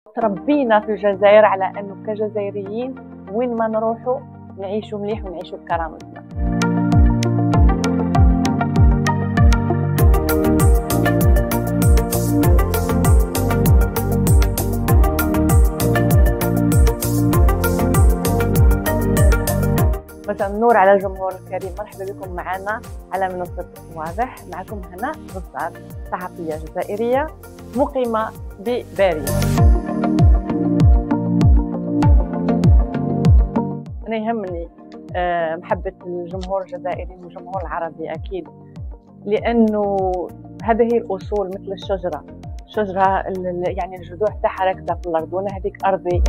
تربينا في الجزائر على أنه كجزائريين وين ما نروحوا نعيشوا مليح ونعيشوا بكرامتنا. مساء النور على الجمهور الكريم، مرحبا بكم معنا على منصة واضح. معكم هناء غزار، صحفية جزائرية مقيمة بباريس. أنا يهمني محبة الجمهور الجزائري والجمهور العربي أكيد، لأنه هذه هي الأصول مثل الشجرة يعني الجذوع تاعها راكزة في الأرض، وأنا هذيك أرضي.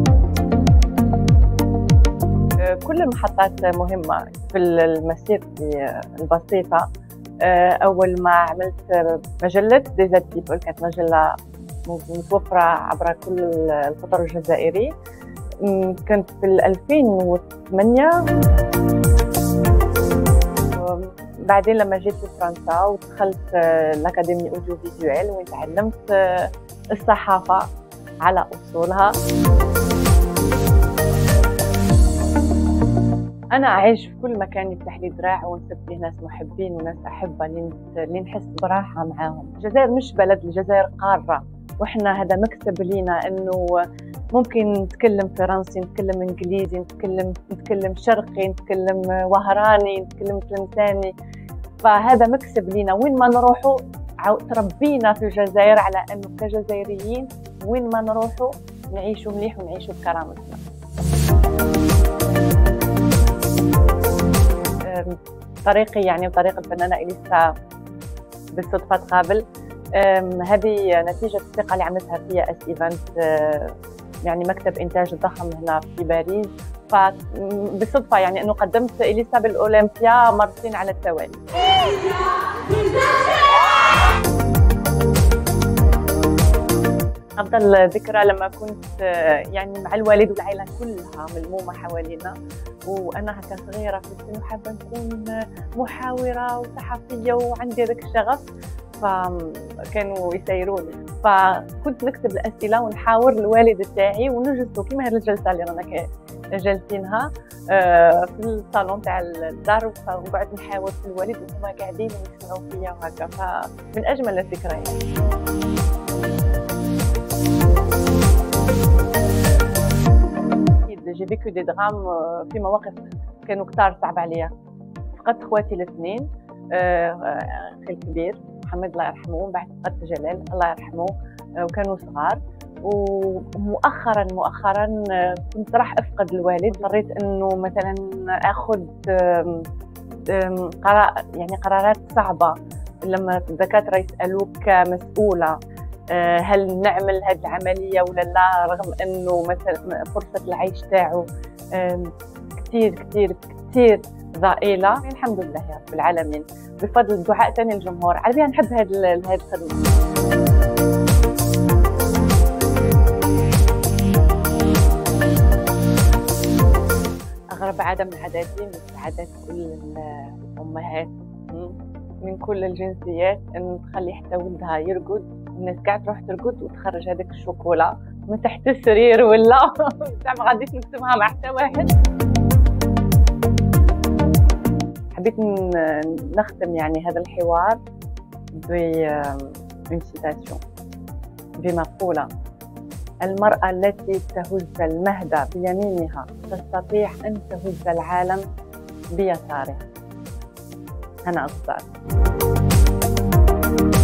كل المحطات مهمة في مسيرتي البسيطة. أول ما عملت مجلة ديزاد بيبل، كانت مجلة متوفرة عبر كل القطر الجزائري، كنت في 2008. بعدين لما جيت لفرنسا ودخلت الأكاديمي أوديو فيزيوال، وين تعلمت الصحافة على أصولها. أنا أعيش في كل مكان يفتح لي ذراع ونسب فيه ناس محبين وناس أحبة اللي نحس براحة معاهم. الجزائر مش بلد، الجزائر قارة، وإحنا هذا مكسب لينا إنه ممكن نتكلم فرنسي، نتكلم إنجليزي، نتكلم شرقي، نتكلم وهراني، نتكلم تلمساني. فهذا مكسب لينا وين ما نروحوا. تربينا في الجزائر على أنه كجزائريين وين ما نروحوا نعيشوا مليح ونعيشوا بكرامتنا. طريقي يعني وطريق الفنانة إليسا بالصدفة تقابل. هذه نتيجة الثقة اللي عملتها فيها اس ايفنت، يعني مكتب إنتاج ضخم هنا في باريس. فبالصدفة يعني أنه قدمت إليسا بالأولمبيا مرتين على التوالي. أفضل ذكرى لما كنت يعني مع الوالد والعائلة كلها ملمومة حوالينا، وأنا هكا صغيرة في السن وحابة نكون محاورة وصحفية وعندي هذاك الشغف، فكانوا يسيروني. فكنت نكتب الأسئلة ونحاور الوالد تاعي ونجلسوا كيما هذه الجلسة اللي رانا جالسينها في الصالون تاع الدار، ونقعد نحاور في الوالد وهما قاعدين ويسمعوا فيا وهكا. فمن أجمل الذكريات. جي فيكو دي درام في مواقف كانوا كتار صعب عليا. فقدت خواتي الاثنين، اخي الكبير محمد الله يرحمه، ومن بعد فقدت جلال الله يرحمه، وكانوا صغار. ومؤخرا كنت راح افقد الوالد، اضطريت انه مثلا اخذ قرارات صعبه. لما الدكاتره يسالوك كمسؤوله هل نعمل هذه العملية ولا لا، رغم أنه مثلا فرصة العيش تاعو كتير كتير كتير ضئيلة. الحمد لله يا رب العالمين، بفضل الدعاء تاني الجمهور. على بالي نحب هذه الخدمة. أغرب عادة من عاداتي، مثل عادات كل الأمهات من كل الجنسيات، أن تخلي حتى ولدها يرقد، الناس قاعد تروح ترقد وتخرج هذاك الشوكولا من تحت السرير ولا ما غاديش نكتبها مع حتى واحد. حبيت نختم يعني هذا الحوار بمسيتاسيون، بمقولة: المرأة التي تهز المهد بيمينها تستطيع أن تهز العالم بيسارها. هناء غزار.